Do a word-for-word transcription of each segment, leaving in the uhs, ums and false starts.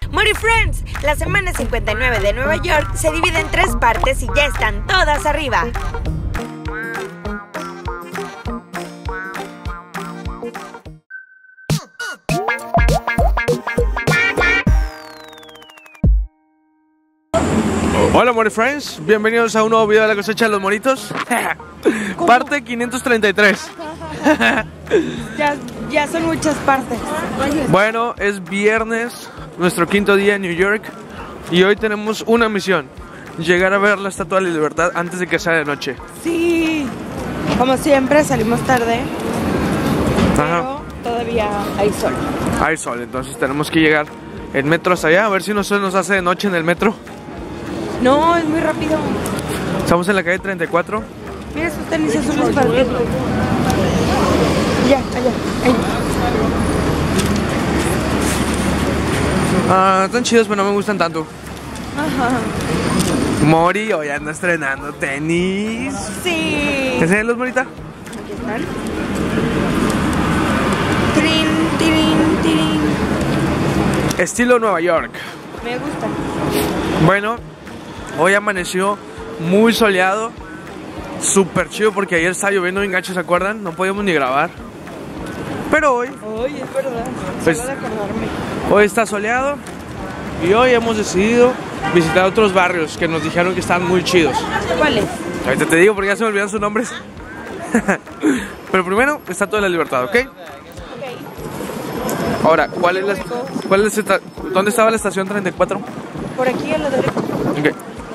Mori Friends, la semana cincuenta y nueve de Nueva York se divide en tres partes y ya están todas arriba. Hola Mori Friends, bienvenidos a un nuevo video de la cosecha de los moritos. Parte quinientos treinta y tres. ya, ya son muchas partes. Bueno, es viernes, nuestro quinto día en New York. Y hoy tenemos una misión: llegar a ver la Estatua de la Libertad antes de que sea de noche. Sí, como siempre salimos tarde. Ajá. Pero todavía hay sol. Hay sol, entonces tenemos que llegar en metro hasta allá. A ver si no se nos hace de noche en el metro. No, es muy rápido. Estamos en la calle treinta y cuatro. Mira esos tenis azules para ti. Ya, allá, allá. Ah, están chidos, pero no me gustan tanto. Ajá. Mori hoy anda estrenando tenis. Sí. ¿Enséñalos, Morita? Aquí están. Trin, tirin, tirin. Estilo Nueva York. Me gusta. Bueno, hoy amaneció muy soleado. Súper chido porque ayer estaba lloviendo bien gacho, ¿se acuerdan? No podíamos ni grabar. Pero hoy, Oye, es verdad. Pues- Solo de acordarme. hoy está soleado. Y hoy hemos decidido visitar otros barrios que nos dijeron que están muy chidos. ¿Cuál es? Ahorita te digo porque ya se me olvidan sus nombres. Pero primero, Estatua de la Libertad, ¿ok? Ahora, ¿cuál es la, cuál es esta, ¿dónde estaba la estación treinta y cuatro? Por aquí a la derecha. Ok.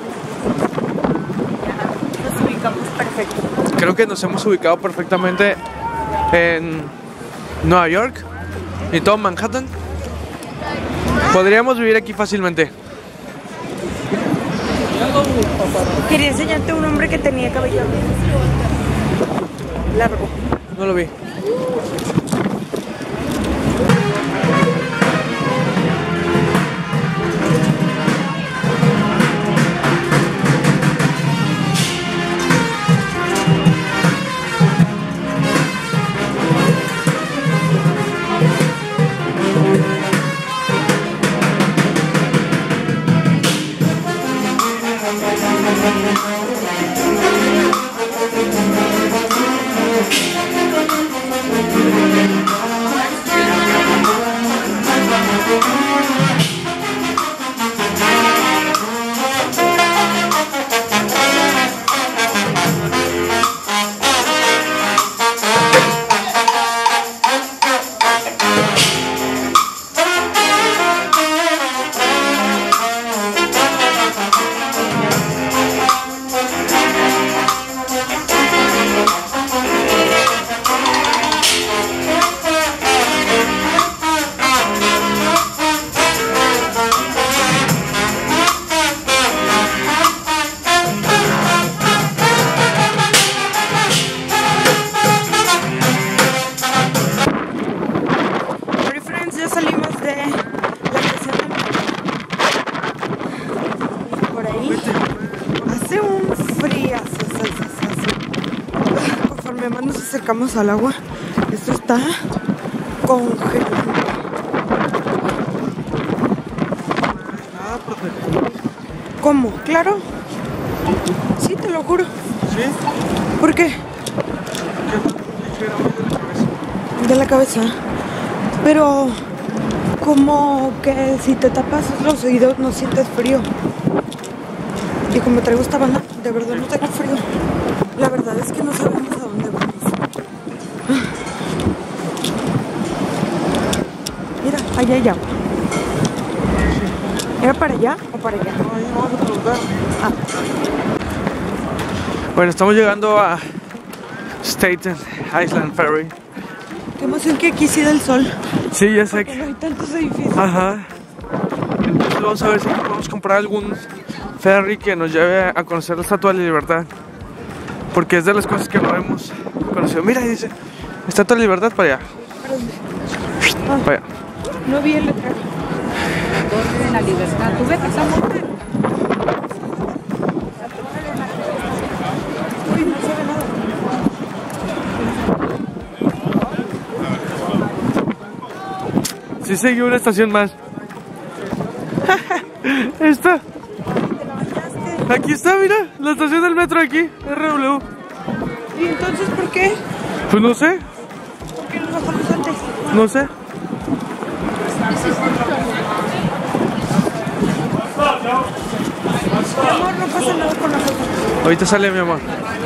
Nos ubicamos perfecto. Creo que nos hemos ubicado perfectamente en Nueva York y todo Manhattan. Podríamos vivir aquí fácilmente. Quería enseñarte un hombre que tenía cabello largo. No lo vi. Además nos acercamos al agua. Esto está congelado. ¿Cómo? ¿Claro? Sí, te lo juro. ¿Sí? ¿Por qué? De la cabeza. Pero como que si te tapas los oídos no sientes frío. Y como traigo esta banda, de verdad no tengo frío. La verdad es que no sabemos a dónde vamos. Mira, allá hay agua. ¿Era para allá o para allá? No, ahí vamos a otro lugar. Ah. Bueno, estamos llegando a Staten Island Ferry. Qué emoción que aquí sí da el sol. Sí, ya sé Porque no que... hay tantos edificios. Ajá. Entonces vamos a ver si podemos comprar algún ferry que nos lleve a conocer la Estatua de la Libertad. Porque es de las cosas que no hemos conocido. Mira, dice Estatua de la Libertad para allá. Ah, Para allá. no vi el letrero. Torre de la Libertad. ¿Tú ves que esa mujer? Uy, no se ve nada. Sí, seguí una estación más. Está. Aquí está, mira, la estación del metro aquí, R W. ¿Y entonces por qué? Pues no sé. ¿Por qué nos bajamos antes? No sé. Mi amor, no pasa nada con la foto. Ahorita sale mi amor.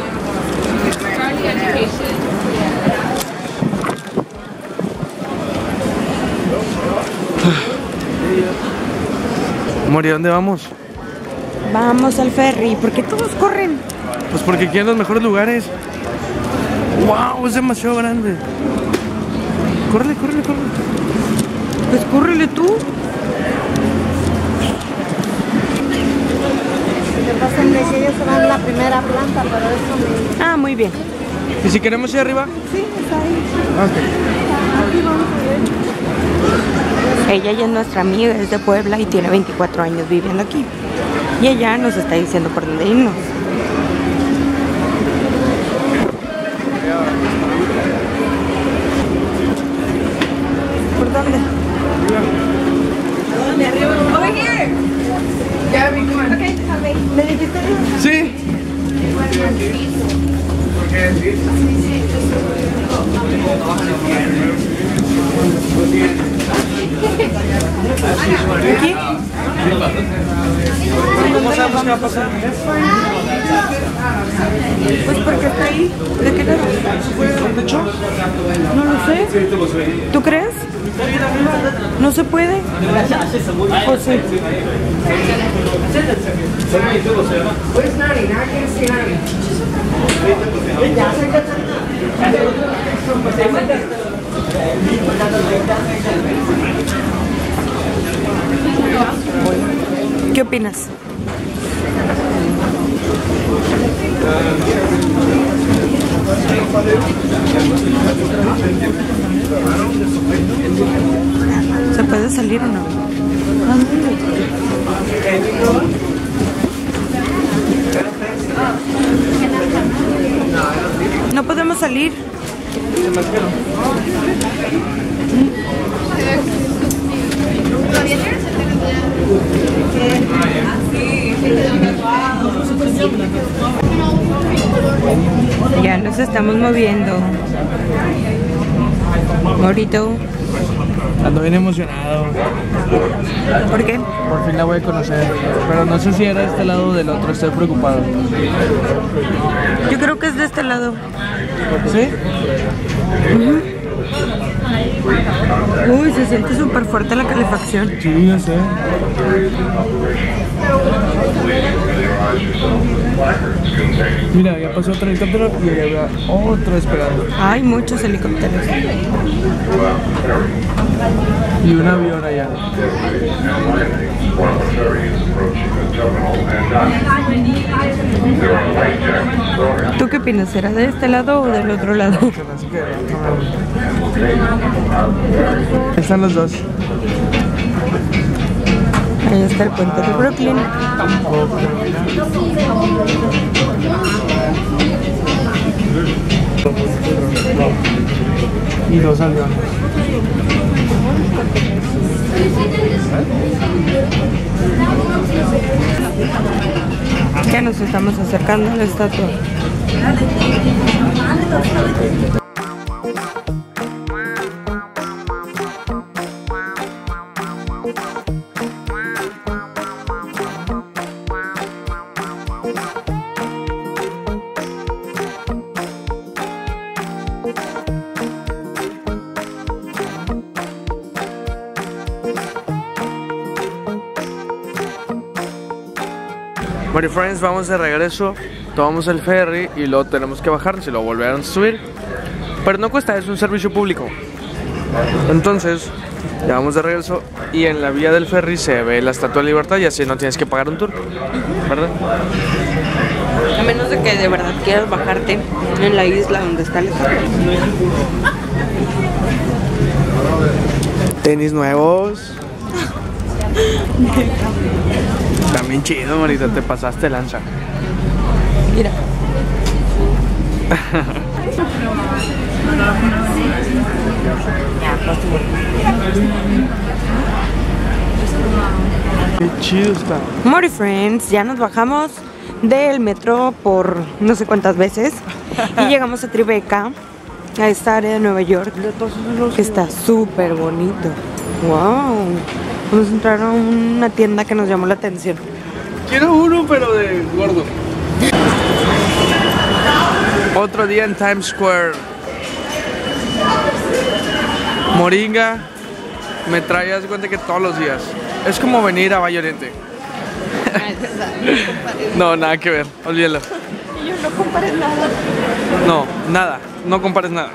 Mori, ¿dónde vamos? Vamos al ferry. ¿Por qué todos corren? Pues porque quieren los mejores lugares. ¡Wow! Es demasiado grande. Córrele, córrele, córrele. Pues córrele tú. Pasan de que ellos se van a la primera planta, pero eso no. Ah, muy bien. ¿Y si queremos ir arriba? Sí, está ahí. Ok. Aquí vamos a ver. Ella ya es nuestra amiga, es de Puebla y tiene veinticuatro años viviendo aquí. Y ella nos está diciendo por dónde irnos. ¿Por dónde? ¿Dónde? Arriba. Over here. Yeah, we go. Okay, ¿me dijiste arriba? Sí. ¿Aquí? ¿Cómo sabemos qué va a pasar? Pues porque está ahí. ¿De qué lado? ¿De hecho? No lo sé. ¿Tú crees? ¿No se puede? ¿O sí? ¿Qué opinas? ¿Se puede salir o no? No podemos salir. Ya nos estamos moviendo. Morito. Ando bien emocionado. ¿Por qué? Por fin la voy a conocer. Pero no sé si era de este lado o del otro, estoy preocupado. Yo creo que es de este lado. ¿Sí? Uh-huh. Uy, se siente súper fuerte la calefacción. Sí, ya sé. Mira, ya pasó otro helicóptero y ya había otro esperando. Hay muchos helicópteros. Y un avión allá. ¿Tú qué opinas? ¿Será de este lado o del otro lado? Así que, ahí están los dos. Ahí está el puente de Brooklyn. Y dos aviones. Ya nos estamos acercando a la estatua. Bueno, friends, vamos de regreso, tomamos el ferry y luego tenemos que bajarnos y lo volvieron a subir. Pero no cuesta, es un servicio público. Entonces, ya vamos de regreso y en la vía del ferry se ve la Estatua de Libertad y así no tienes que pagar un tour, ¿verdad? A menos de que de verdad quieras bajarte en la isla donde está el estatua. Tenis nuevos. También chido, Marita, te pasaste lanza. Mira. Qué chido está. Mori Friends, ya nos bajamos del metro por no sé cuántas veces y llegamos a Tribeca, a esta área de Nueva York que está súper bonito. Wow. Vamos a entrar a una tienda que nos llamó la atención. Quiero uno, pero de gordo. Otro día en Times Square. Moringa me trae, haz de cuenta que todos los días. Es como venir a Valle Oriente. No, nada que ver, olvídalo. Y yo no compares nada. No, nada, no compares nada.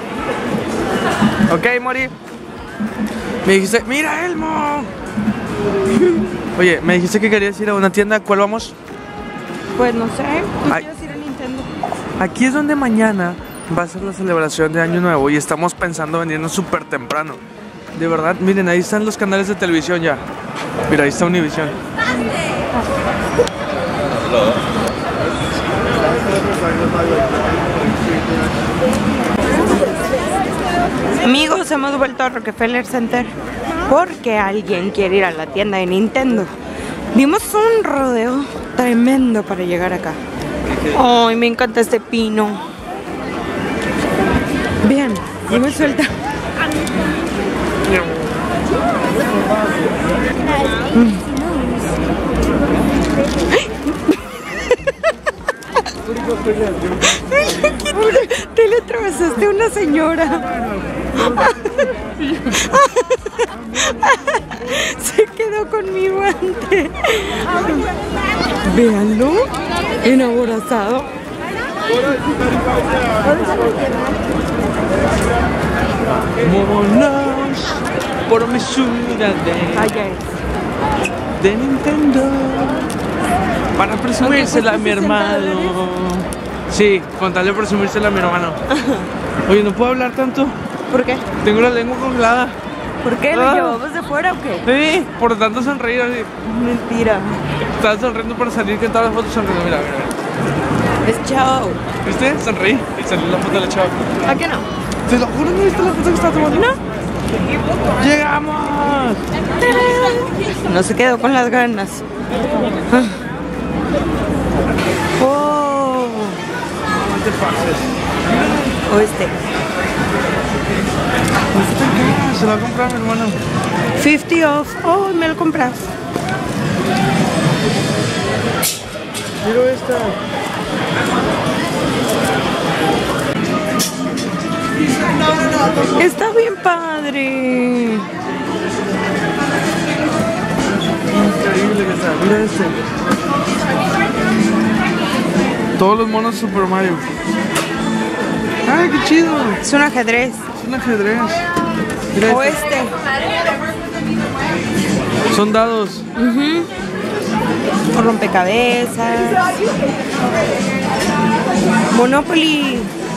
Ok, Mori. Me dijiste, mira Elmo. Oye, me dijiste que querías ir a una tienda, ¿cuál vamos? Pues no sé, tú Ay. quieres ir a Nintendo. Aquí es donde mañana va a ser la celebración de Año Nuevo y estamos pensando venirnos súper temprano. De verdad, miren, ahí están los canales de televisión ya. Mira, ahí está Univision. Amigos, hemos vuelto a Rockefeller Center porque alguien quiere ir a la tienda de Nintendo. Dimos un rodeo tremendo para llegar acá. Ay, me encanta este pino. Bien, dime suelta. Te le atravesaste a una señora. Se quedó con mi guante. Véanlo, enamorazado. Vámonos por mi ciudad de, de Nintendo para presumírsela a mi hermano. Sí, con tal de presumírsela a mi hermano. Oye, ¿no puedo hablar tanto? ¿Por qué? Tengo la lengua congelada. ¿Por qué? ¿Lo Ah. llevamos de fuera o qué? Sí, por tanto sonreír así. Mentira. Estaba sonriendo para salir, que en todas las fotos sonriendo. Mira, mira, mira. Es chao. ¿Viste? Sonreí y salió la foto de la chava. ¿A qué no? Te lo juro, ¿no viste la foto que estaba tomando? ¿No? ¡Llegamos! No se quedó con las ganas. Ah. Oh. No te pases. O este. Se lo va a comprar mi hermano. cincuenta off. Oh, me lo compras. Mira esta. Está bien padre. Increíble que está. Mira este. Todos los monos Super Mario. ¡Ay, qué chido! Es un ajedrez. Es un ajedrez. Mira O este. este. Son dados. Uh-huh. O rompecabezas. Monopoly.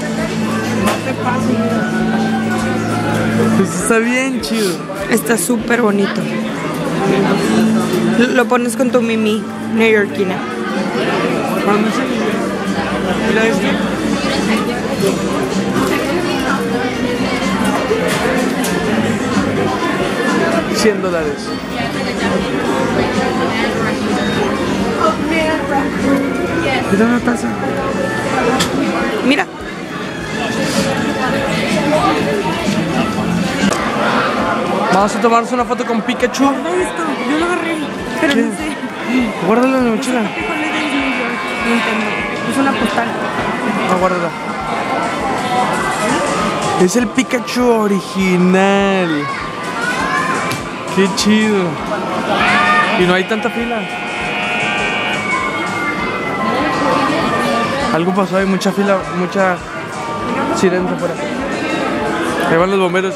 Pues está bien chido. Está súper bonito. Lo pones con tu mimi neoyorquina. Cuando se... Mira este. cien dólares. Mira una taza. Mira. Vamos a tomarnos una foto con Pikachu. Guarda esto. Yo lo agarré. Pero ¿Qué? no sé. Guárdalo en la mochila. Nintendo. Es una postal. Ah, guárdala. Es el Pikachu original. Qué chido. Y no hay tanta fila. Algo pasó, hay mucha fila, mucha sirena afuera. Ahí van los bomberos.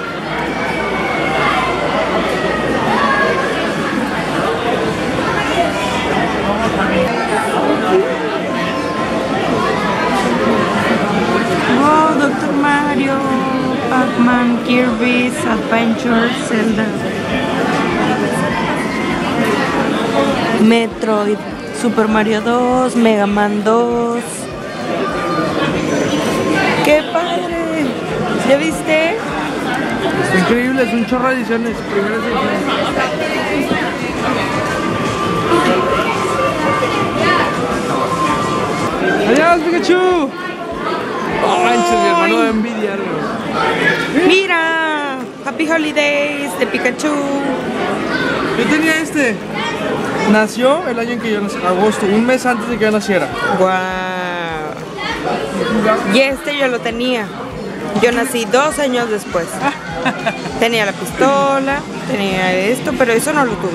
Oh, Doctor Mario, Pac-Man, Kirby's Adventure, Zelda, Metroid, Super Mario dos, Mega Man dos. ¡Qué padre! ¿Ya viste? Increíble, es un chorro de ediciones. Primeras ediciones. Pikachu. Yo tenía este. Nació el año en que yo nací, agosto, un mes antes de que yo naciera. Wow. Y este yo lo tenía. Yo nací dos años después. Tenía la pistola, tenía esto, pero eso no lo tuve.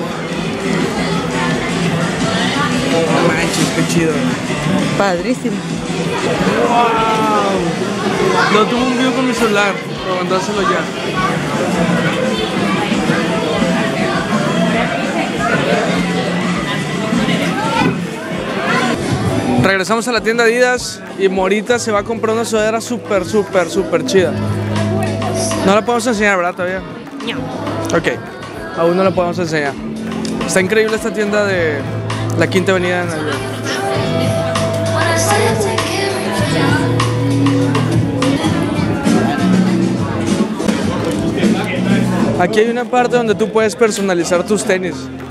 No manches, qué chido. Padrísimo. Wow. Lo tuve un video con mi celular, para mandárselo ya. Regresamos a la tienda Adidas y Morita se va a comprar una sudadera súper, súper, súper chida. No la podemos enseñar, ¿verdad? Todavía. No. Ok, aún no la podemos enseñar. Está increíble esta tienda de la Quinta Avenida en Navidad. Aquí hay una parte donde tú puedes personalizar tus tenis.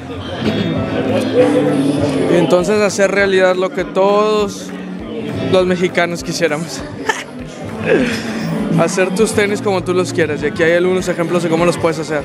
Y entonces hacer realidad lo que todos los mexicanos quisiéramos. Hacer tus tenis como tú los quieres. Y aquí hay algunos ejemplos de cómo los puedes hacer.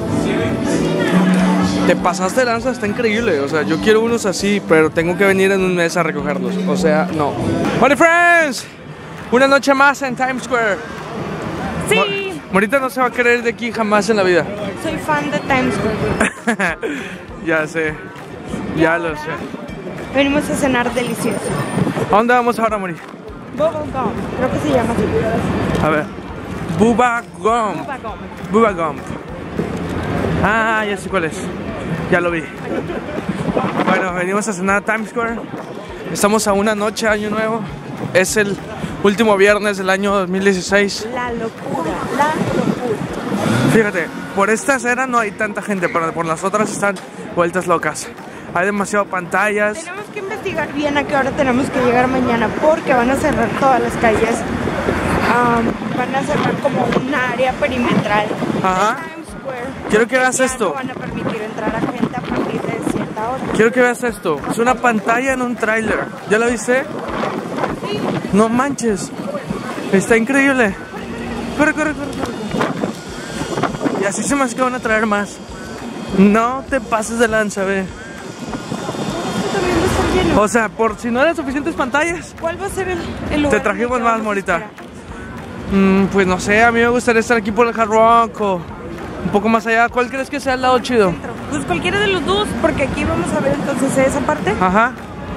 Te pasaste de lanza, está increíble. O sea, yo quiero unos así, pero tengo que venir en un mes a recogerlos. O sea, no. Hola, friends. Una noche más en Times Square. Sí. Morita no se va a querer ir de aquí jamás en la vida. Soy fan de Times Square. Ya sé. Ya lo sé. Venimos a cenar delicioso. ¿A dónde vamos ahora, Mori? Bubble Gum, creo que se llama así. A ver. Bubba Gump. Bubba Gum. Bubba Gump. Ah, ya sé cuál es. Ya lo vi. Bueno, venimos a cenar a Times Square. Estamos a una noche, año nuevo. Es el último viernes del año dos mil dieciséis. La locura, la locura. Fíjate, por esta acera no hay tanta gente, pero por las otras están vueltas locas. Hay demasiadas pantallas. Tenemos que investigar bien a qué hora tenemos que llegar mañana porque van a cerrar todas las calles. Um, van a cerrar como un área perimetral. Ajá. De Times Square. Quiero que veas Ya esto. No van a permitir entrar a gente a partir de cierta hora. Quiero que veas esto. Es una pantalla en un tráiler. ¿Ya lo viste? Sí. No manches. Está increíble. Corre, corre, corre, corre. Y así se me hace que van a traer más. No te pases de lanza, ve. También va a estar lleno. O sea, por si no eran suficientes pantallas. ¿Cuál va a ser el, el lugar? Te trajimos en el que más, vamos a Morita. esperar? Mm, pues no sé, a mí me gustaría estar aquí por el Hard Rock o un poco más allá. ¿Cuál crees que sea el lado chido? Centro. Pues cualquiera de los dos, porque aquí vamos a ver entonces esa parte. Ajá.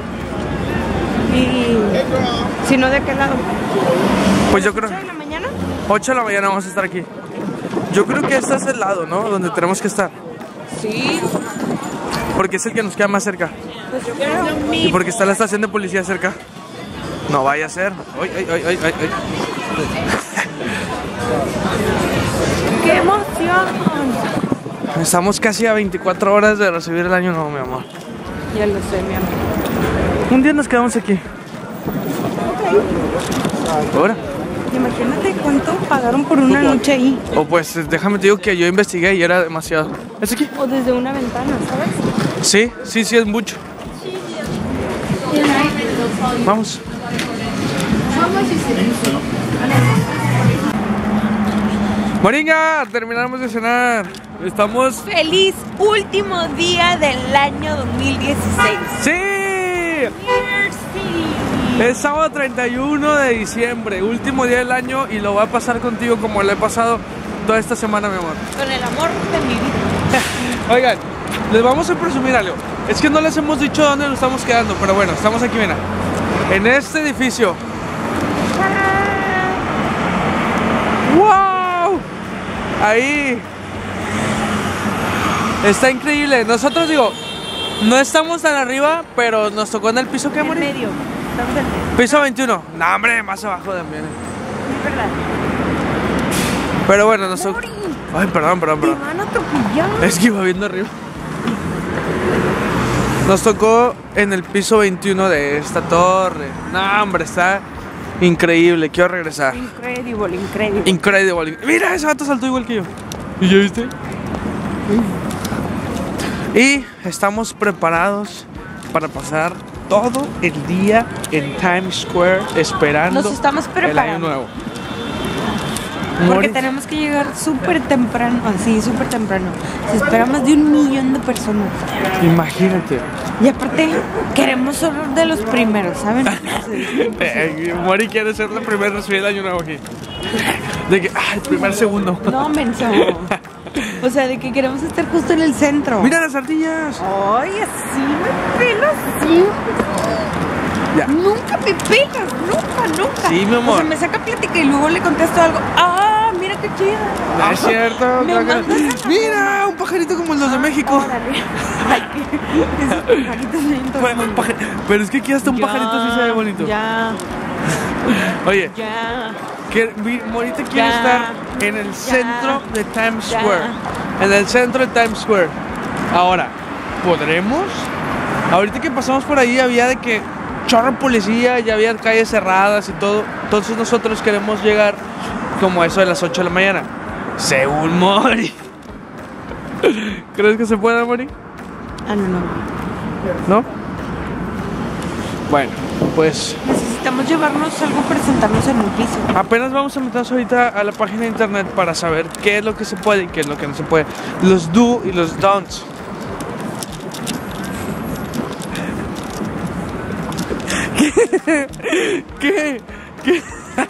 Y si no, ¿de aquel lado? Pues yo creo ¿ocho de la mañana? ocho de la mañana vamos a estar aquí. Yo creo que este es el lado, ¿no? Donde tenemos que estar. Sí. Porque es el que nos queda más cerca. Pues yo creo. Y porque está la estación de policía cerca. No vaya a ser. Ay, ay, ay, ay, ay, ay. ¡Qué emoción! Estamos casi a veinticuatro horas de recibir el año nuevo, mi amor. Ya lo sé, mi amor. Un día nos quedamos aquí. Ahora. Imagínate cuánto pagaron por una noche ahí. O pues déjame te digo que yo investigué y era demasiado. ¿Es aquí? O desde una ventana, ¿sabes? Sí, sí, sí es mucho. Vamos. Moringa, terminamos de cenar. Estamos... ¡Feliz último día del año dos mil dieciséis! ¡Sí! ¡Merci! Es sábado treinta y uno de diciembre, último día del año, y lo voy a pasar contigo como lo he pasado toda esta semana, mi amor. Con el amor de mi vida. Oigan, les vamos a presumir algo. Es que no les hemos dicho dónde nos estamos quedando, pero bueno, estamos aquí, mira. En este edificio. ¡Wow! Ahí. Está increíble. Nosotros, digo, no estamos tan arriba, pero nos tocó en el piso que En morir. medio. Estamos en medio. Piso veintiuno. No, hombre, más abajo también. Es verdad. Pero bueno, nos tocó. Ay, perdón, perdón, Te perdón. van a atropellar. Es que iba viendo arriba. Nos tocó en el piso veintiuno de esta torre. No, hombre, está increíble. Quiero regresar. Increíble, increíble. Increíble. Mira, ese vato saltó igual que yo. ¿Y ya viste? Y estamos preparados para pasar todo el día en Times Square esperando Nos estamos el año preparando. nuevo. Porque Mori- tenemos que llegar súper temprano, así, súper temprano. Se espera más de un millón de personas. Imagínate. Y aparte, queremos ser de los primeros, ¿saben? Eh, Mori quiere ser la primera en recibir el año nuevo aquí. De que, ah, el primer segundo. No, menso. O sea, de que queremos estar justo en el centro. ¡Mira las ardillas! Ay, así me pelas siempre. Ya. Nunca me pegas, nunca, nunca. Sí, mi amor. O sea, me saca plática y luego le contesto algo. Ah, mira qué chido. No es cierto. Me claro que- mandas a- Mira, un pajarito como los de México. Órale. Ay, qué- esos pajaritos bien Pa- torcidos. paja- Pero es que aquí hasta un Ya, pajarito sí se ve bonito. Ya, Oye, ya. que vi- Morita quiere Ya. estar en el centro de Times Ya. Square. En el centro de Times Square. Ahora, ¿podremos? Ahorita que pasamos por ahí había de que chorro de policía, ya había calles cerradas y todo. Entonces nosotros queremos llegar como a eso de las ocho de la mañana. Según Mori. ¿Crees que se pueda, Mori? Ah, no, no. ¿No? Bueno, pues Necesitamos llevarnos algo, presentarnos en un piso. apenas vamos a meternos ahorita a la página de internet para saber qué es lo que se puede y qué es lo que no se puede. Los do y los don'ts. ¿Qué? ¿Qué? ¿Qué?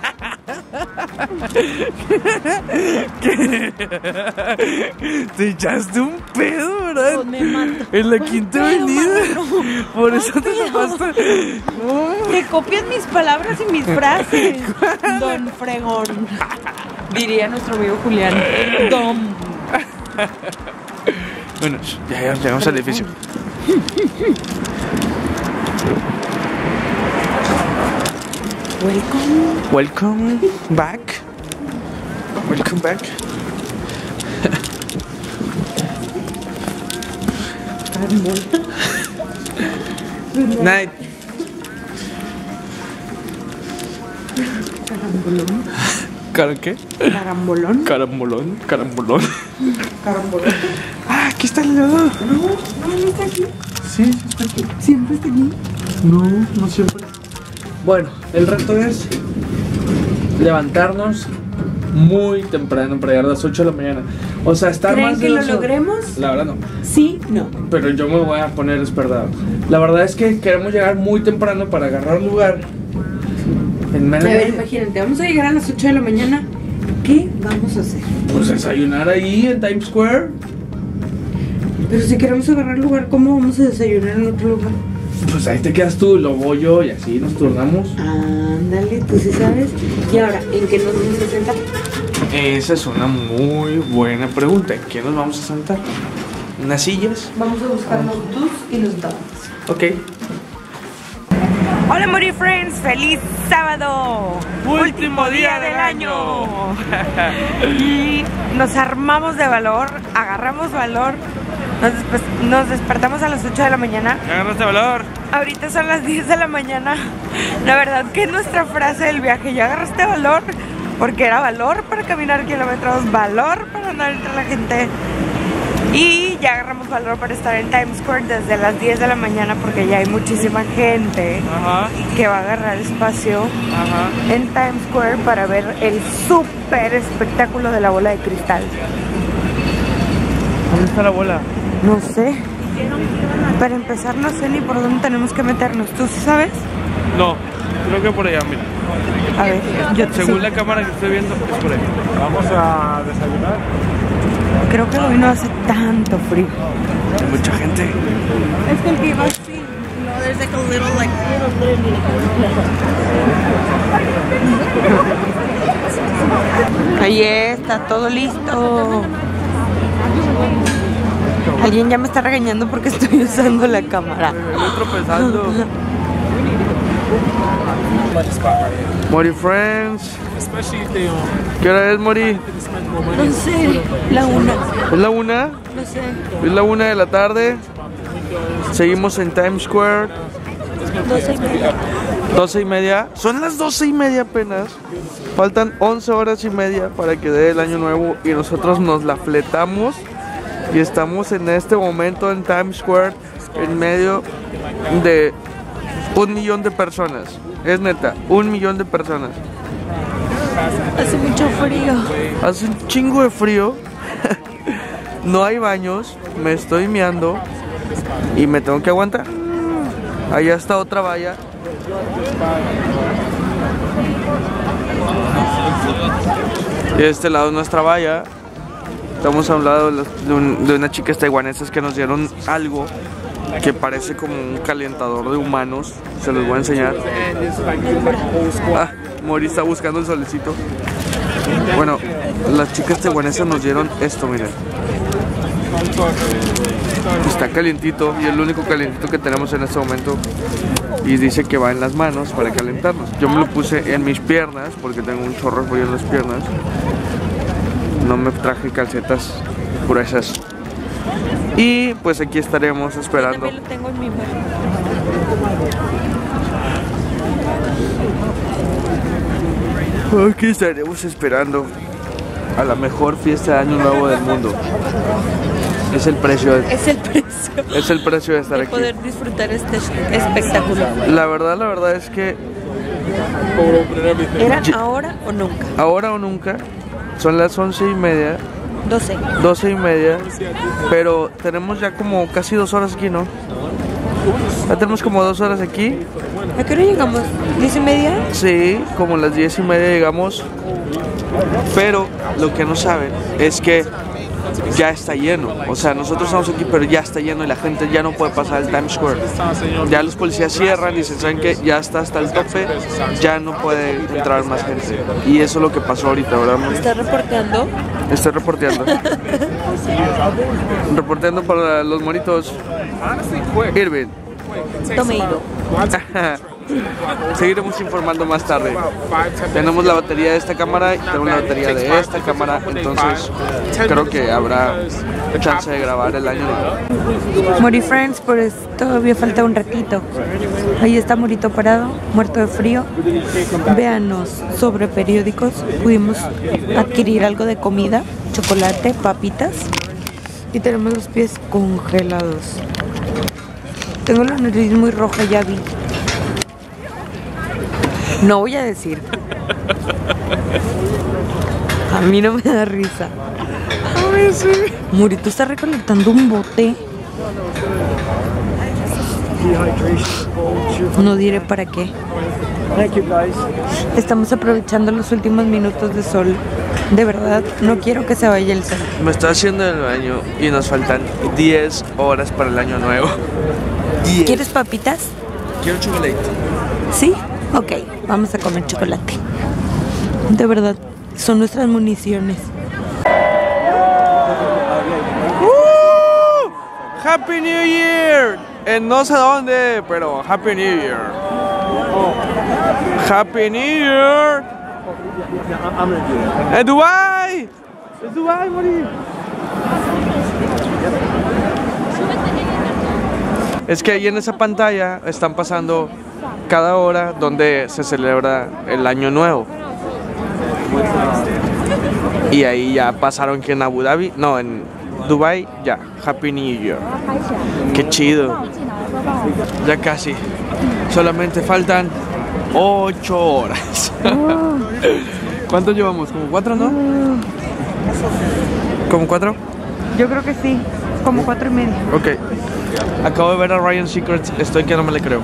¿Qué? Te echaste un pedo, ¿verdad? Pues me mato. En la ¿Cuál Quinta pedo, Avenida. mano? Por eso ¿Cuál te pedo? tomaste. No. Te copias mis palabras y mis frases. Don Fregón. Diría nuestro amigo Julián. Dom. Bueno, ya, ya llegamos al edificio. Welcome. Welcome back. Welcome back. Night. Carambolón. ¿Cara qué? Carambolón. Carambolón, carambolón. Carambolón. Ah, aquí está el elevador. No, no, no está aquí. Sí, sí está aquí. Siempre está aquí. No, no siempre. Bueno, el reto es levantarnos muy temprano para llegar a las ocho de la mañana. O sea, estar ¿Creen más de que lo dos horas. logremos? La verdad no. Sí, no. Pero yo me voy a poner esperdado. La verdad es que queremos llegar muy temprano para agarrar lugar en A menos ver, de... imagínate, vamos a llegar a las ocho de la mañana. ¿Qué vamos a hacer? Pues desayunar ahí en Times Square. Pero si queremos agarrar lugar, ¿cómo vamos a desayunar en otro lugar? Pues ahí te quedas tú, luego voy yo y así nos turnamos. Ándale, tú sí sabes. Y ahora, ¿en qué nos vamos a sentar? Esa es una muy buena pregunta. ¿En qué nos vamos a sentar? ¿En unas sillas? Vamos a buscar los dos y los dos. Ok. Hola Mori Friends, feliz sábado, Último día del año. Y nos armamos de valor, agarramos valor, nos, despe- nos despertamos a las ocho de la mañana. Agarraste valor. Ahorita son las diez de la mañana. La verdad que nuestra frase del viaje, ya agarraste valor, porque era valor para caminar kilómetros, valor para andar entre la gente. Y ya agarramos valor para estar en Times Square desde las diez de la mañana, porque ya hay muchísima gente Ajá, que va a agarrar espacio ajá. en Times Square para ver el súper espectáculo de la bola de cristal. ¿Dónde está la bola? No sé. Para empezar, no sé ni por dónde tenemos que meternos. ¿Tú sí sabes? No, creo que por allá, mira. A ver, yo te Según sigo. la cámara que estoy viendo, es por ahí. Vamos a desayunar. Creo que hoy no hace tanto frío. Hay mucha gente. Es que el que iba así. No, there's like a little, like, ahí está, todo listo. Alguien ya me está regañando porque estoy usando la cámara. Me voy tropezando. Mori Friends. Especially if they um, ¿Qué hora es, Mori? spend more money. No sé, la una. ¿Es la una? No sé. Es la una de la tarde. Seguimos en Times Square. Doce y media. Doce y media. Son las doce y media apenas. Faltan once horas y media para que dé el año nuevo y nosotros nos la fletamos. Y estamos en este momento en Times Square en medio de un millón de personas. Es neta, un millón de personas. Hace mucho frío. Hace un chingo de frío. No hay baños. Me estoy meando. Y me tengo que aguantar. Allá está otra valla. Y de este lado es nuestra valla. Estamos a un lado de, un, de unas chicas taiwanesas que nos dieron algo que parece como un calentador de humanos. Se los voy a enseñar. Ah, Mori está buscando el solecito. Bueno, las chicas taiwanesas nos dieron esto, miren. Está calientito y es el único calientito que tenemos en este momento. Y dice que va en las manos para calentarnos. Yo me lo puse en mis piernas porque tengo un chorro de frío en las piernas. No me traje calcetas gruesas. Y pues aquí estaremos esperando. Yo también lo tengo en mi mano. Aquí estaremos esperando a la mejor fiesta de Año Nuevo del mundo. Es el precio de, Es el precio es el precio de estar de aquí. poder disfrutar este espectáculo. La verdad, la verdad es que ¿Era Ye- ahora o nunca? ahora o nunca. Son las once y media, doce. doce y media, pero tenemos ya como casi dos horas aquí, ¿no? Ya tenemos como dos horas aquí. ¿A qué hora llegamos? ¿Diez y media? Sí, como las diez y media llegamos. Pero lo que no saben es que ya está lleno. O sea, nosotros estamos aquí, pero ya está lleno y la gente ya no puede pasar el Times Square. Ya los policías cierran y dicen, ¿saben qué? Ya está hasta el tope, ya no puede entrar más gente. Y eso es lo que pasó ahorita, ¿verdad, Moni? ¿Estás reporteando? Estoy reporteando. Reporteando para los moritos. Irving. Tomeiro. Seguiremos informando más tarde. Tenemos la batería de esta cámara y tenemos la batería de esta cámara, entonces creo que habrá chance de grabar el año nuevo. Mori Friends, pues todavía falta un ratito. Ahí está Morito parado, muerto de frío. Véanos sobre periódicos. Pudimos adquirir algo de comida, chocolate, papitas. Y tenemos los pies congelados. Tengo la nariz muy roja, ya vi. No voy a decir. A mí no me da risa. A mí sí. Morito está recolectando un bote. No diré para qué. Estamos aprovechando los últimos minutos de sol. De verdad, no quiero que se vaya el sol. Me está haciendo el baño y nos faltan diez horas para el año nuevo. diez. ¿Quieres papitas? Quiero chocolate. ¿Sí? Ok, vamos a comer chocolate. De verdad, son nuestras municiones. ¡Uh! ¡Happy New Year! En no sé dónde, pero Happy New Year. Happy New Year. En Dubai. En Dubai, Mori. Es que ahí en esa pantalla están pasando cada hora donde se celebra el año nuevo. Y ahí ya pasaron que en Abu Dhabi, no, en Dubai ya, Happy New Year. Qué chido. Ya casi. Solamente faltan ocho horas. ¿Cuánto llevamos? ¿Como cuatro, no? ¿Como cuatro? Yo creo que sí, como cuatro y medio. Ok. Acabo de ver a Ryan Seacrest, estoy que no me le creo.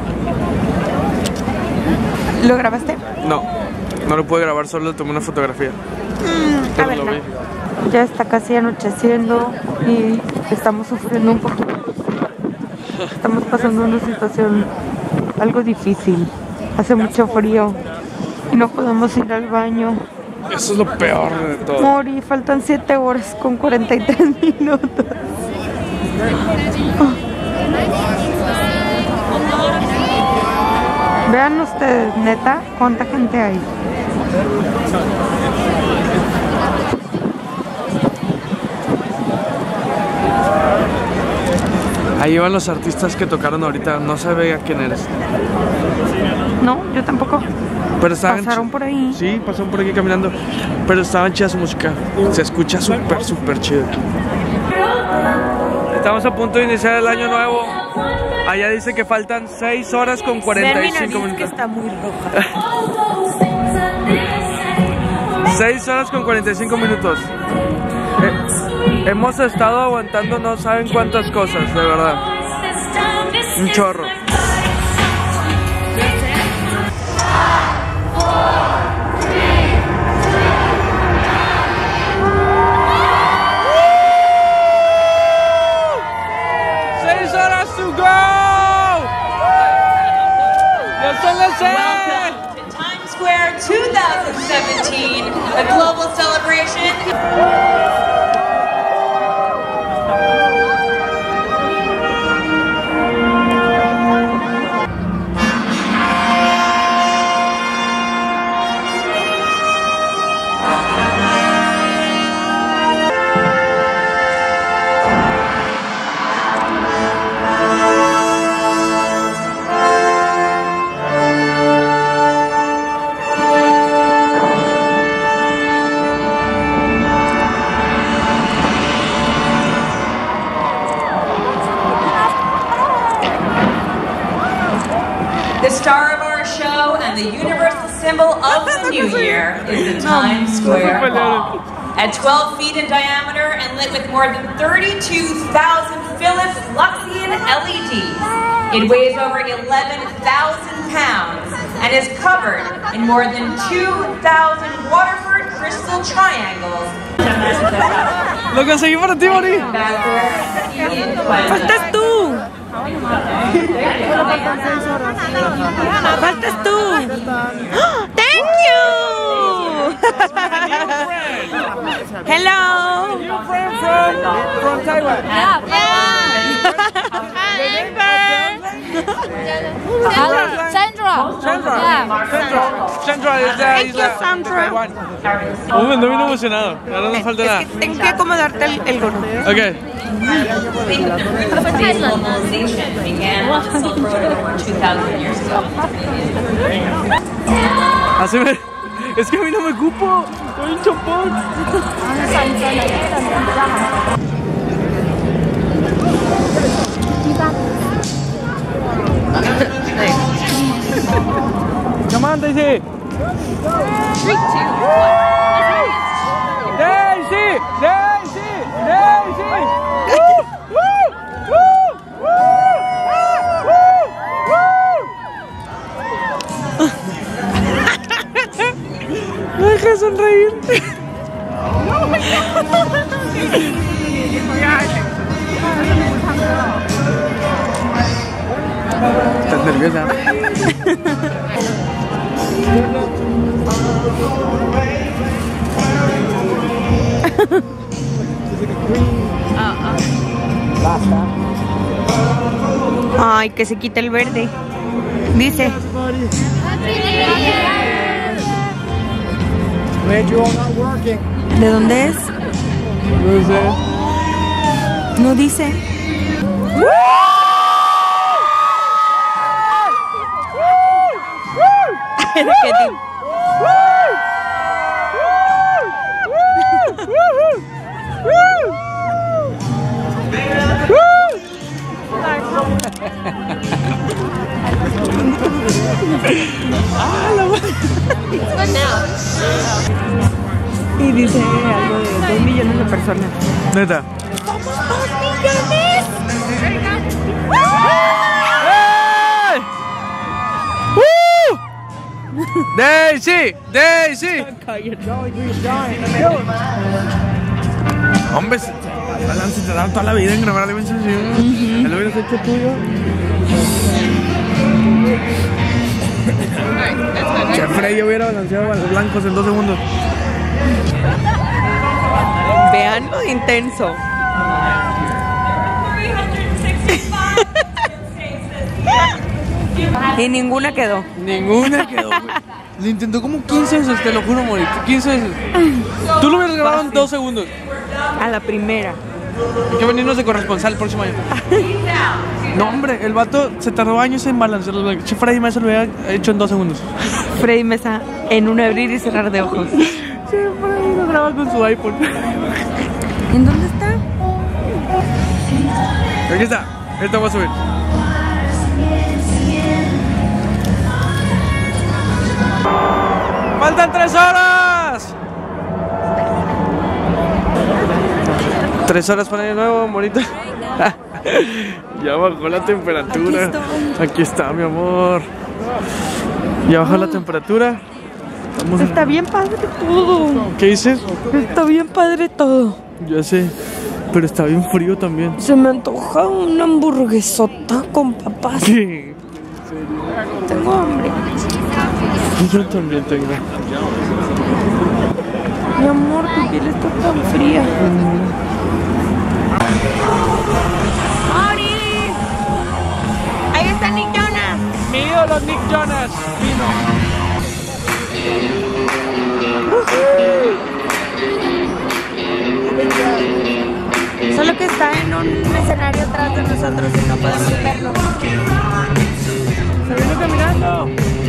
¿Lo grabaste? No, no lo pude grabar, solo le tomé una fotografía. A Pero ver, lo vi. ya está casi anocheciendo y estamos sufriendo un poco. Estamos pasando una situación algo difícil. Hace mucho frío y no podemos ir al baño. Eso es lo peor de todo. Mori, faltan siete horas con cuarenta y tres minutos. Vean ustedes, neta, cuánta gente hay. Ahí van los artistas que tocaron ahorita, no se veía quién eres. No, yo tampoco. Pero estaban Pasaron chi- por ahí. Sí, pasaron por aquí caminando. Pero estaban chida su música. Se escucha súper, súper chido. Estamos a punto de iniciar el año nuevo. Allá dice que faltan seis horas con cuarenta y cinco Vean mi nariz que minutos. está muy roja. seis horas con cuarenta y cinco minutos. Eh, hemos estado aguantando no saben cuántas cosas, de verdad. Un chorro. Seis horas to go. Ya son las seis. Times Square twenty seventeen, a global celebration. The star of our show and the universal symbol of the new year is the Times Square Ball. At twelve feet in diameter and lit with more than thirty-two thousand Philips Luxian L E Ds, it weighs over eleven thousand pounds and is covered in more than two thousand Waterford crystal triangles. Lo conseguí para ti, Mori. ¡Faltas tú! ¡Faltas tú! ¡Thank you! Hello! New friend from, from Taiwan. Yeah! Hi, Sandra! Sandra. Yeah. Sandra. Sandra es de Thank isla you, Sandra. Taiwán. Un momento, muy emocionado. Ahora no falta nada. Es que tengo que acomodarte el, el gorro. Ok. Civilization began on the Silk Road over two thousand years ago. Así me... Es que a mí no me cupo. Soy un chapón. Come on, Daisy. Three, two, one. Daisy, Daisy, Daisy. Woo, woo, woo, woo, woo, woo. No dejes de sonreír. ¿Estás nerviosa? Ay, que se quite el verde. Dice. ¿De dónde es? No sé. No dice. ¿Qué tipo? Y dice algo de dos millones de personas. Neta. ¡Dos millones! Daisy, Daisy. Hombre, balance te da toda la vida en grabar la dimensión. ¿Ya lo hubieras hecho tuyo? Jeffrey, yo hubiera balanceado a los blancos en dos segundos. Vean lo intenso. Y ninguna quedó. Ninguna quedó, güey. Lo intentó como quince veces, te lo juro, morir. quince veces. Tú lo hubieras grabado en dos segundos. A la primera. Hay que venirnos de corresponsal el próximo año. No, hombre, el vato se tardó años en balancear los blancos. Si Freddy Mesa lo hubiera hecho en dos segundos. Freddy Mesa en un abrir y cerrar de ojos. Sí, Freddy lo graba con su iPhone. ¿En dónde está? Aquí está. Esto va a subir. ¡Faltan tres horas! Tres horas para año nuevo, bonita. Ya bajó la temperatura. Aquí, Aquí está, mi amor. Ya bajó oh. la temperatura. Vamos está a... bien padre todo. ¿Qué dices? Está bien padre todo. Ya sé, pero está bien frío también. Se me antoja una hamburguesota con papas. ¿Qué? Tengo hambre. Yo también tengo. Mi amor, tu piel está tan fría. Mm. ¡Ori! Ahí está Nick Jonas. Mi ídolo Nick Jonas vino. Uh-huh. Solo que está en un escenario atrás de nosotros y no podemos verlo. ¡Se vino caminando!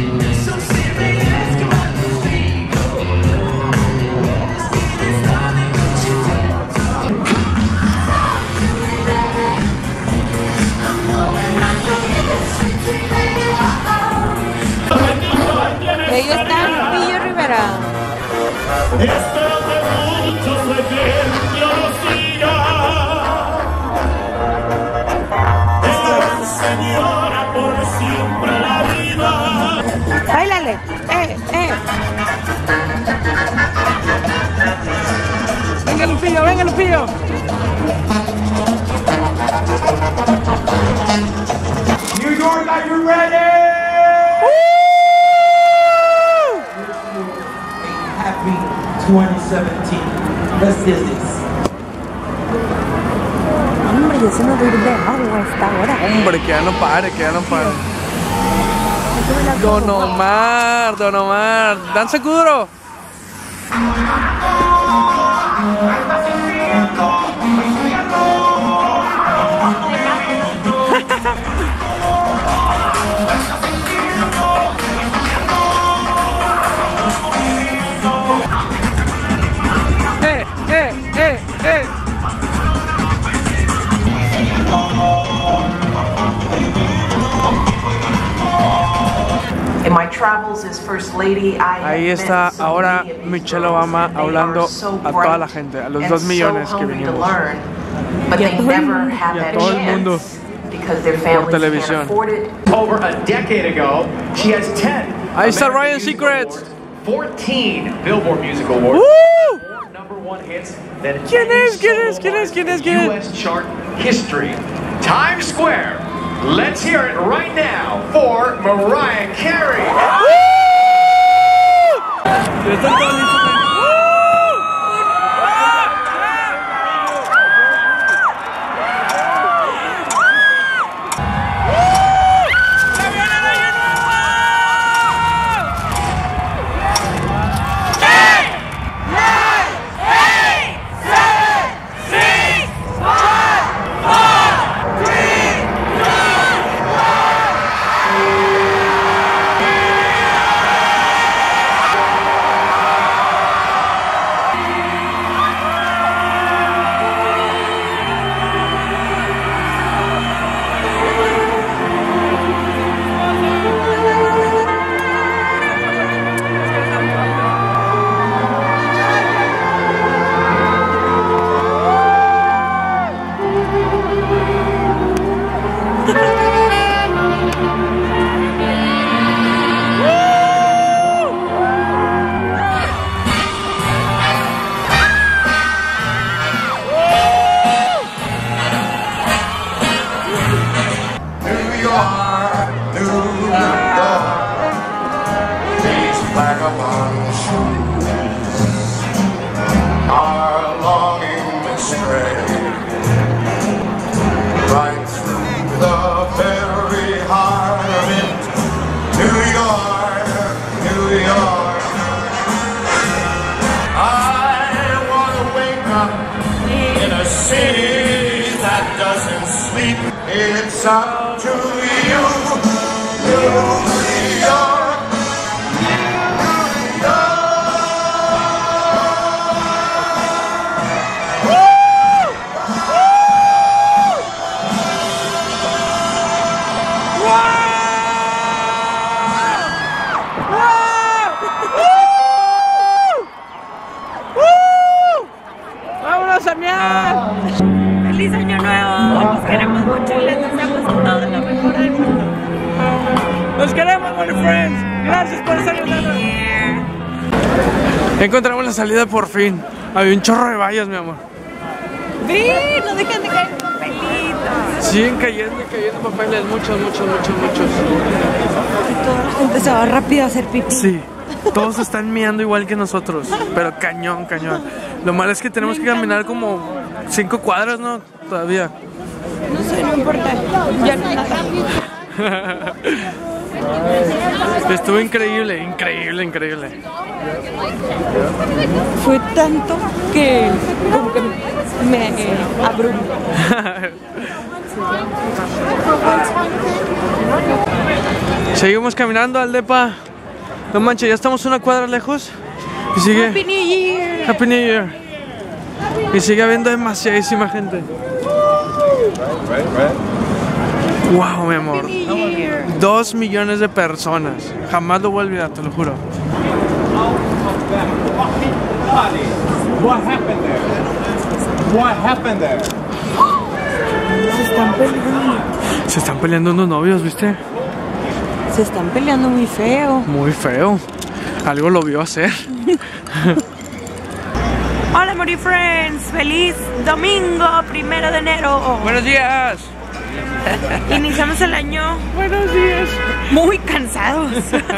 Ahí está Lupillo Rivera. ¡Báilale! ¡Eh, eh! ¡Venga, Lupillo, venga, Lupillo! New York, are you ready? Happy twenty seventeen. Let's do this. Hombre, ya se nos dio de agua a esta hora. Hombre, que ya no pare, que ya no pare. Don Omar, Don Omar, danza kuduro. Eh, eh, eh, eh. In my travels as First Lady, I Ahí está ahora Michelle Obama hablando a toda la gente, a los dos millones que vinimos. But they never had Y a that todo el mundo chance because their por families can't televisión. afford it. Over a decade ago, she has ten Ahí está American Ryan Music Secrets. Awards, fourteen Billboard Music Awards, ¡Uh! more number one hits than ¿Quién any es? ¿Quién solo es? ¿Quién es? artist ¿Quién es? in ¿Quién es? U S chart history. Times Square. Let's hear it right now for Mariah Carey. vagabond shoes are longing to stray right through the very heart of it. New York, New York. I want to wake up in a city that doesn't sleep. It's up to you, New York. ¡Vámonos a miar! encontramos la salida por fin. Había un chorro de vallas, mi amor. ¡Ve! No dejan de caer papelitos. Siguen cayendo y cayendo papeles, muchos, muchos, muchos, muchos. Y toda la gente se va rápido a hacer pipí. Sí, todos están meando igual que nosotros, pero cañón, cañón. Lo malo es que tenemos que caminar como cinco cuadras, ¿no? Todavía. No sé, no importa. Ya no nada. Estuvo increíble, increíble, increíble. Fue tanto que como que me abrumó. Seguimos caminando al depa. No manches, ya estamos una cuadra lejos. Y sigue. Happy New Year. Happy New Year. Y sigue habiendo demasiadísima gente. Wow, mi amor. Dos millones de personas. Jamás lo voy a olvidar, te lo juro. What happened there? What happened there? Se están peleando. Se están peleando unos novios, ¿viste? Se están peleando muy feo. Muy feo. Algo lo vio hacer. Hola, Mori Friends. Feliz domingo, primero de enero. Buenos días. Iniciamos el año. Buenos días. Muy cansados.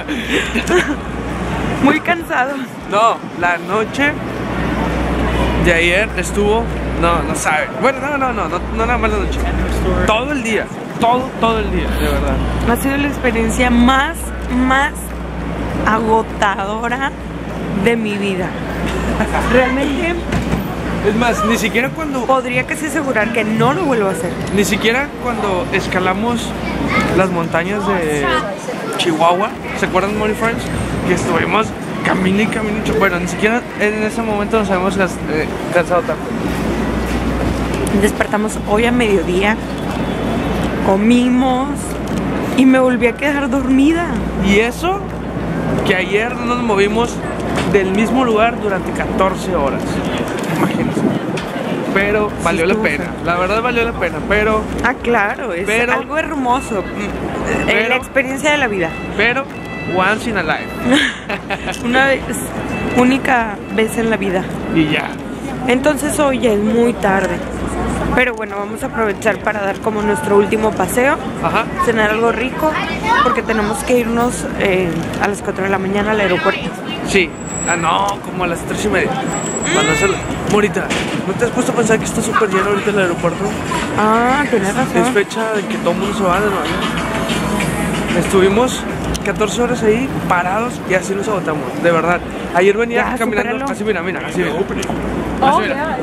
Muy cansados. No, la noche de ayer estuvo. No, no sabe. Bueno, no, no, no, no, no nada más la noche. Todo el día. Todo, todo el día, de verdad. Ha sido la experiencia más, más agotadora de mi vida. Realmente. Es más, ni siquiera cuando... Podría casi asegurar que no lo vuelvo a hacer. Ni siquiera cuando escalamos las montañas de Chihuahua, ¿se acuerdan, Money Friends? Que estuvimos camino y camino. Bueno, ni siquiera en ese momento nos habíamos eh, cansado tanto. Despertamos hoy a mediodía, comimos y me volví a quedar dormida. Y eso, que ayer no nos movimos del mismo lugar durante catorce horas. Imagínense. Pero valió la pena, la verdad valió la pena, pero... Ah, claro, es pero, algo hermoso, pero, la experiencia de la vida. Pero, once in a life. Una vez, única vez en la vida. Y ya. Entonces hoy ya es muy tarde. Pero bueno, vamos a aprovechar para dar como nuestro último paseo. Ajá. Cenar algo rico, porque tenemos que irnos eh, a las cuatro de la mañana al aeropuerto. Sí. Ah, no, como a las tres y media. Cuando se... Morita, ¿no te has puesto a pensar que está súper lleno ahorita el aeropuerto? Ah, tienes razón. Es fecha de que todo el mundo se va de Nueva York. Estuvimos catorce horas ahí parados y así nos agotamos, de verdad. Ayer venía ya, caminando, supéralo. Así mira, mira, así mira. Así oh, mira. Yeah.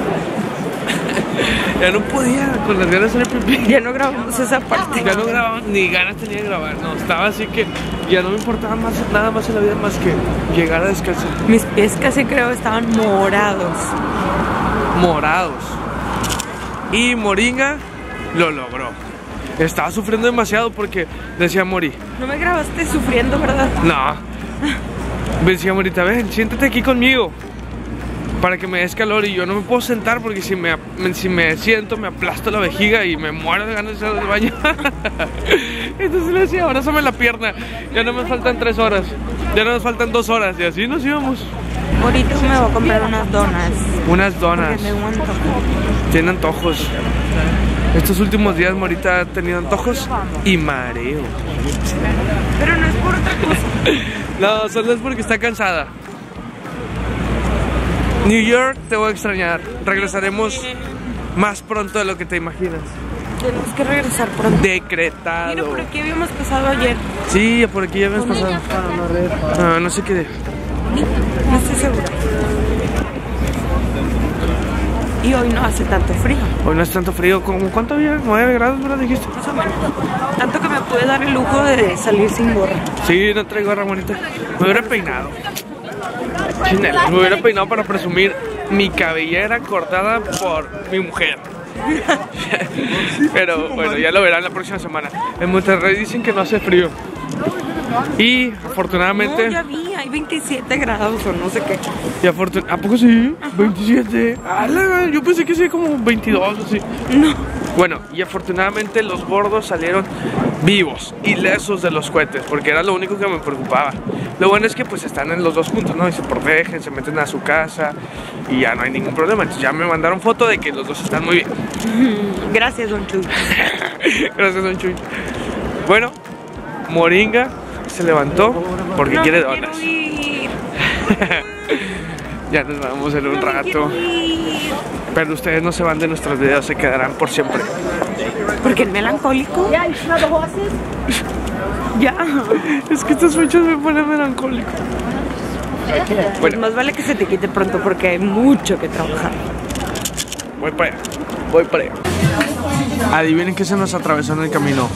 Ya no podía, con las ganas de hacer pipí. Ya no grabamos esa parte. Ya no grabamos, ni ganas tenía de grabar. No, estaba así que ya no me importaba más, nada más en la vida más que llegar a descansar. Mis pies casi creo estaban morados. Morados. Y Moringa lo logró. Estaba sufriendo demasiado porque decía Mori. No me grabaste sufriendo, ¿verdad? No. Decía Morita, ven, siéntate aquí conmigo para que me des calor, y yo no me puedo sentar porque si me, si me siento me aplasto la vejiga y me muero de ganas de ir al baño. Entonces le decía, abrázame la pierna, ya no me faltan tres horas, ya no nos faltan dos horas, y así nos íbamos. Ahorita me voy a comprar unas donas. Unas donas. Porque tengo antojos. Tiene antojos. Estos últimos días Morita ha tenido antojos y mareo. Pero no es por otra cosa. No, solo es porque está cansada. New York, te voy a extrañar. Regresaremos más pronto de lo que te imaginas. Tenemos que regresar pronto. Decretado. Mira, por aquí habíamos pasado ayer. Sí, por aquí ya habíamos pasado. No, no sé qué de. No estoy segura. Y hoy no hace tanto frío. Hoy no hace tanto frío. ¿Cómo cuánto había? ¿nueve grados, verdad? Dijiste. Más o menos. Tanto que me pude dar el lujo de salir sin gorra. Sí, no traigo gorra, bonita. Me hubiera peinado. Chinela, me hubiera peinado para presumir mi cabellera cortada por mi mujer. Pero bueno, ya lo verán la próxima semana. En Monterrey dicen que no hace frío. Y afortunadamente... No, ya vi, hay veintisiete grados o no sé qué. Y afortunadamente... ¿A poco sí? Ajá. veintisiete. ¡Hala! Yo pensé que sí, como veintidós o así. No. Bueno, y afortunadamente los gordos salieron vivos, ilesos de los cohetes, porque era lo único que me preocupaba. Lo bueno es que pues están en los dos juntos, ¿no? Y se protegen, se meten a su casa y ya no hay ningún problema. Entonces ya me mandaron foto de que los dos están muy bien. Gracias, Don Chuy. Gracias, Don Chuy. Bueno, Moringa se levantó porque no, quiere no donas. quiero ir. Ya nos vamos en un No rato. Pero ustedes no se van de nuestros videos, se quedarán por siempre. Porque el melancólico. Ya, ya. Es que estas fechas me ponen melancólico. Pues bueno, más vale que se te quite pronto porque hay mucho que trabajar. Voy para allá, voy para allá. Adivinen qué se nos atravesó en el camino.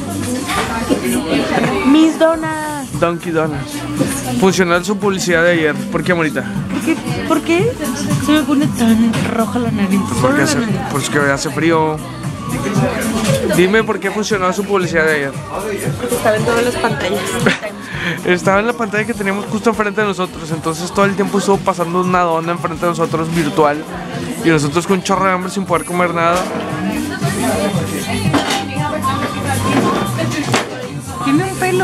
Mis donas. Donkey Donuts. Funcionó su publicidad de ayer. ¿Por qué, Morita? ¿Por qué? ¿Por qué? Se me pone tan roja la nariz. Porque hace, porque hace frío. Dime por qué funcionó su publicidad de ayer. Estaba en todas las pantallas. Estaba en la pantalla que teníamos justo enfrente de nosotros. Entonces todo el tiempo estuvo pasando una dona enfrente de nosotros virtual. Y nosotros con un chorro de hambre sin poder comer nada. Tiene un pelo.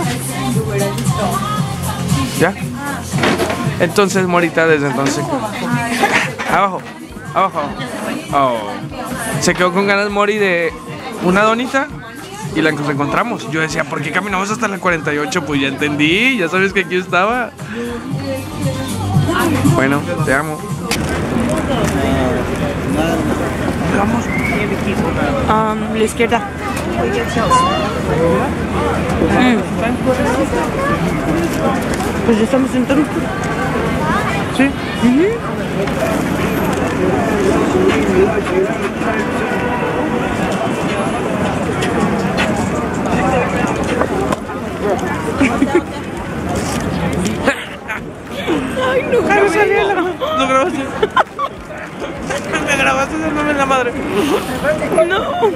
¿Ya? Entonces, Morita, desde entonces... Abajo, abajo, abajo. Oh. Se quedó con ganas Mori de una donita y la encontramos. Yo decía, ¿por qué caminamos hasta la cuarenta y ocho? Pues ya entendí, ya sabes que aquí estaba. Bueno, te amo. Vamos. Um, la izquierda. Mm. Pues ya estamos sentados. Sí. Uh-huh. Ay, no grabaste. No grabaste. Me grabaste dándome en la madre. No.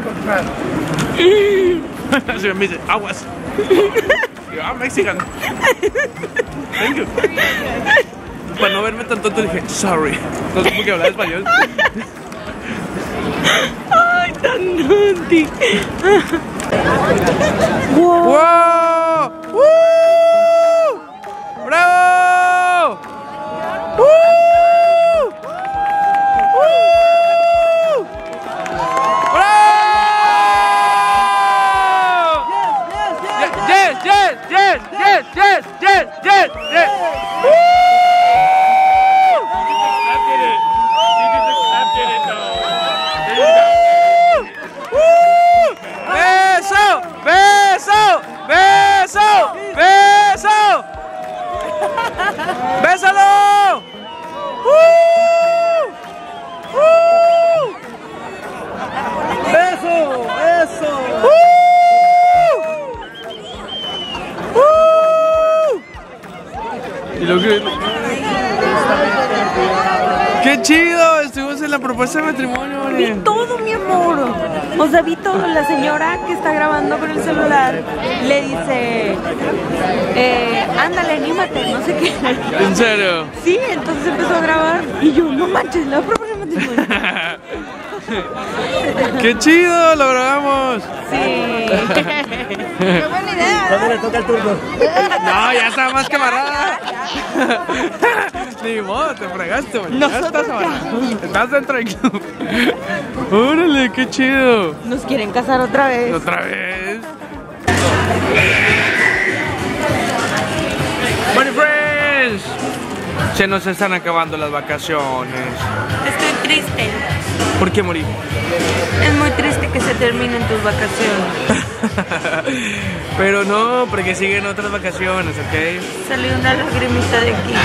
Así me dice, aguas. Yo, ah, Mexican. Thank you. Para no verme tan tonto dije, sorry. No sé por qué hablaba español. Ay, tan tonti. Wow. ¡Wow! ¡Uh! ¡Bravo! ¡Uh! ¡Uh! ¡Bravo! Yes, yes, yes, yes, yes, yes, yes, yes. ¡Uh! ¡Beso! ¡Beso! ¡Beso! ¡Beso! ¡Bésalo! ¡Uh! ¡Uh! ¡Beso! ¡Eso! ¡Uh! ¡Uh! Y lo que... ¡Qué chido! Estuvimos en la propuesta de matrimonio. Vi todo, mi amor. O sea, vi todo. La señora que está grabando con el celular le dice, eh, ándale, anímate, no sé qué. ¿En serio? Sí, entonces empezó a grabar y yo, no manches, la propuesta de matrimonio. ¡Qué chido! ¡Lo grabamos! Sí. ¡Qué buena idea! ¿Cuándo le toca el turno? No, ya está más que amarrada. Ni modo, te fregaste, man. Ya estás amarrada. Estás dentro del club. Órale, qué chido. Nos quieren casar otra vez. Otra vez. Bueno, friends, se nos están acabando las vacaciones. Estoy triste. ¿Por qué morir? Es muy triste que se terminen tus vacaciones. Pero no, porque siguen otras vacaciones, ¿ok? Salió una lagrimita de aquí.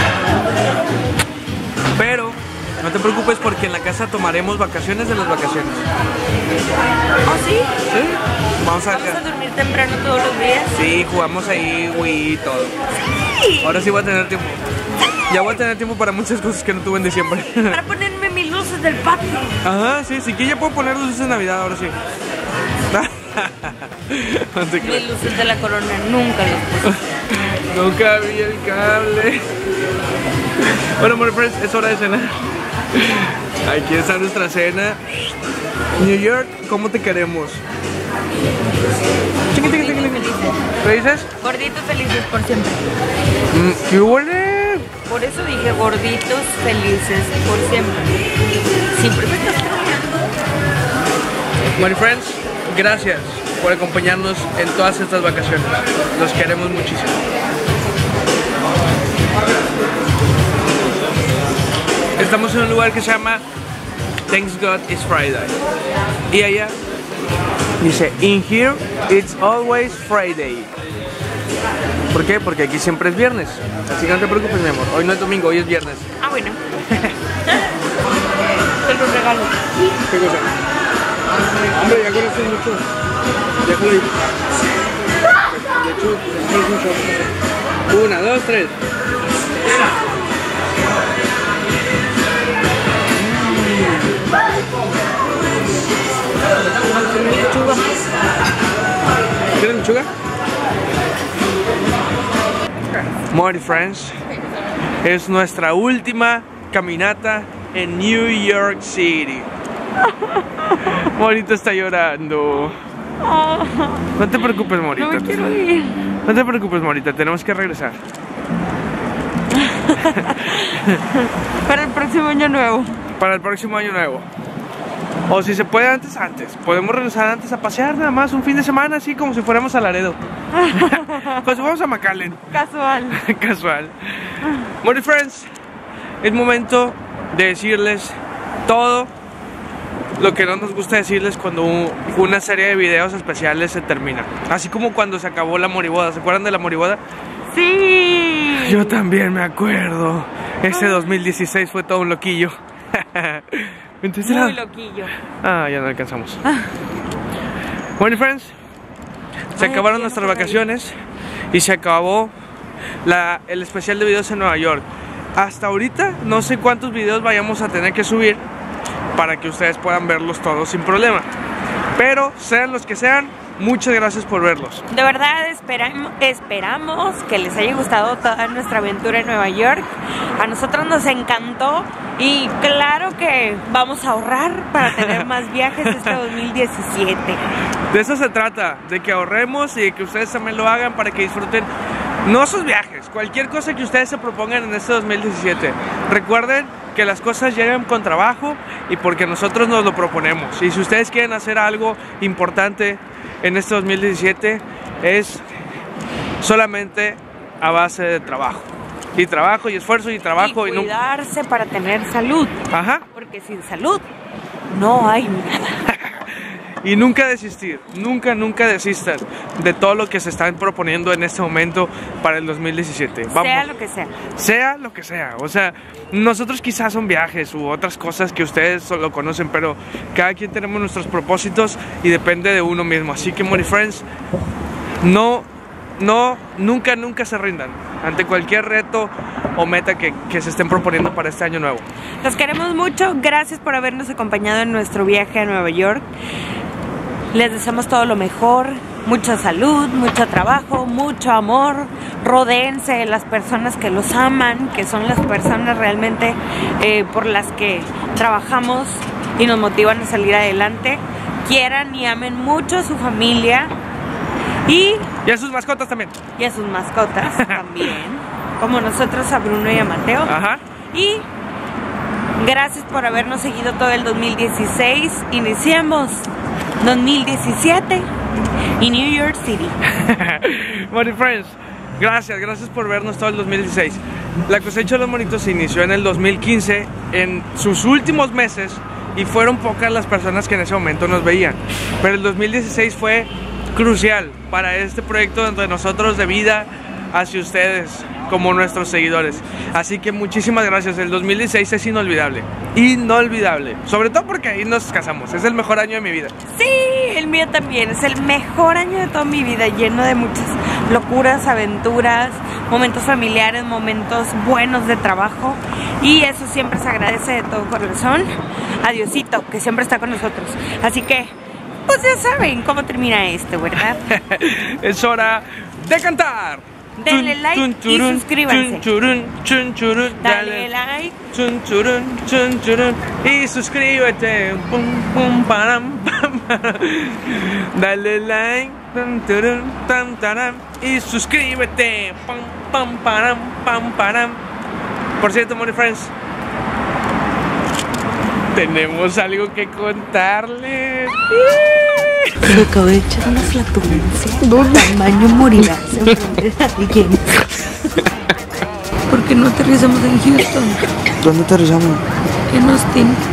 Pero no te preocupes porque en la casa tomaremos vacaciones de las vacaciones. ¿Oh, sí? ¿Sí? Vamos a, ¿Vamos a dormir temprano todos los días? Sí, jugamos ahí, Wii y todo. Sí. Ahora sí voy a tener tiempo. Ya voy a tener tiempo para muchas cosas que no tuve en diciembre. Para ponerme mis luces del patio. Ajá, sí, sí que ya puedo poner luces en Navidad, ahora sí. No te creo. Mis luces de la corona nunca los puse. Nunca vi el cable. Bueno, my friends, es hora de cenar. Aquí está nuestra cena. New York, ¿cómo te queremos? Gorditos felices. ¿Qué dices? Gorditos felices por siempre. Mm, ¿Qué huele? Por eso dije gorditos felices por siempre. Siempre me estás cambiando. My friends, gracias por acompañarnos en todas estas vacaciones. Los queremos muchísimo. Estamos en un lugar que se llama Thanks God It's Friday. Y allá dice, in here it's always Friday. ¿Por qué? Porque aquí siempre es viernes. Así que no te preocupes, mi amor. Hoy no es domingo, hoy es viernes. Ah, bueno. Te lo regalo. ¿Qué cosa? Hombre, ya conoces mucho. Ya conoces. De hecho, ya mucho. Una, dos, tres. ¿Quieres lechuga? My friends, es nuestra última caminata en New York City. Morita está llorando. No te preocupes, Morita. No me quiero ir. No te preocupes, Morita, tenemos que regresar. Para el próximo año nuevo. Para el próximo año nuevo. O si se puede antes, antes. Podemos regresar antes a pasear nada más un fin de semana, así como si fuéramos a Laredo. Pues vamos a McAllen. Casual. Casual. My friends, es momento de decirles todo lo que no nos gusta decirles cuando una serie de videos especiales se termina. Así como cuando se acabó la moriboda. ¿Se acuerdan de la moriboda? Sí. Yo también me acuerdo. Ese dos mil dieciséis fue todo un loquillo. Entonces, muy loquillo. Ah, ya no alcanzamos. Bueno, friends, se Ay, acabaron nuestras vacaciones y se acabó la, el especial de videos en Nueva York. Hasta ahorita no sé cuántos videos vayamos a tener que subir para que ustedes puedan verlos todos sin problema. Pero sean los que sean, muchas gracias por verlos. De verdad esperamos, esperamos que les haya gustado toda nuestra aventura en Nueva York. A nosotros nos encantó y claro que vamos a ahorrar para tener más viajes este dos mil diecisiete. De eso se trata, de que ahorremos y de que ustedes también lo hagan para que disfruten no sus viajes, cualquier cosa que ustedes se propongan en este dos mil diecisiete. Recuerden que las cosas llegan con trabajo y porque nosotros nos lo proponemos. Y si ustedes quieren hacer algo importante en este dos mil diecisiete, es solamente a base de trabajo. Y trabajo y esfuerzo y trabajo. Y y cuidarse no... para tener salud. Ajá. Porque sin salud no hay nada. Y nunca desistir, nunca, nunca desistan de todo lo que se están proponiendo en este momento para el dos mil diecisiete. Vamos, sea lo que sea. Sea lo que sea. O sea, nosotros quizás son viajes u otras cosas que ustedes solo conocen, pero cada quien tenemos nuestros propósitos y depende de uno mismo. Así que, my friends, no, no, nunca, nunca se rindan ante cualquier reto o meta que, que se estén proponiendo para este año nuevo. Los queremos mucho, gracias por habernos acompañado en nuestro viaje a Nueva York. Les deseamos todo lo mejor, mucha salud, mucho trabajo, mucho amor. Rodéense de las personas que los aman, que son las personas realmente eh, por las que trabajamos y nos motivan a salir adelante. Quieran y amen mucho a su familia y, y a sus mascotas también. Y a sus mascotas también, como nosotros a Bruno y a Mateo. Ajá. Y gracias por habernos seguido todo el dos mil dieciséis. Iniciemos dos mil diecisiete y New York City. My friends, gracias, gracias por vernos todo el dos mil dieciséis. La cosecha de los monitos se inició en el dos mil quince, en sus últimos meses, y fueron pocas las personas que en ese momento nos veían. Pero el dos mil dieciséis fue crucial para este proyecto de nosotros, de vida hacia ustedes como nuestros seguidores. Así que muchísimas gracias. El dos mil dieciséis es inolvidable, inolvidable, sobre todo porque ahí nos casamos. Es el mejor año de mi vida. Sí, el mío también. Es el mejor año de toda mi vida, lleno de muchas locuras, aventuras, momentos familiares, momentos buenos de trabajo, y eso siempre se agradece de todo corazón a Diosito, que siempre está con nosotros. Así que pues ya saben cómo termina esto, ¿verdad? Es hora de cantar. Denle like Chun, y churun, suscríbanse. chun, churun, chun, churun, Dale like. Chun, churun, chun, churun, y suscríbete. Pum, pum, param, pam, param. Dale like. Tum, turun, tam, taram, y suscríbete. Pam, pam, param, pam, param. Por cierto, Money Friends, tenemos algo que contarles. Me acabo de echar una flatulencia. Tamaño morirás enfrente de alguien. ¿Por qué no aterrizamos en Houston? ¿Dónde aterrizamos? En Austin.